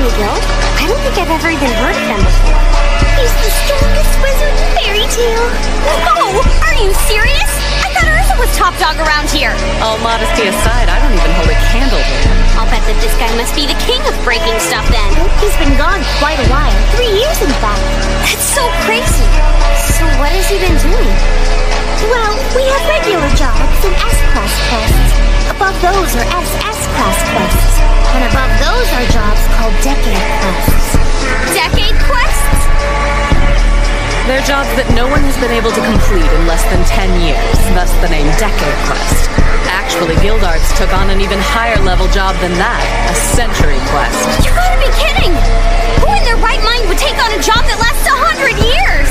the guild? I don't think I've ever even heard of them before. He's the strongest wizard in fairy tale. No! Are you serious? I thought Ursa was top dog around here. All modesty aside, I don't even hold a candle to him. I'll bet that this guy must be the king of breaking stuff then. He's been gone quite a while. 3 years, in fact. That's so crazy. So what has he been doing? Well, we have regular jobs and S-class quests. Above those are SS-class quests. And above those are jobs called decade quests. Decade quests? They're jobs that no one has been able to complete in less than 10 years, thus the name Decade Quest. Actually, Guildarts took on an even higher level job than that, a Century Quest. You gotta be kidding! Who in their right mind would take on a job that lasts 100 years?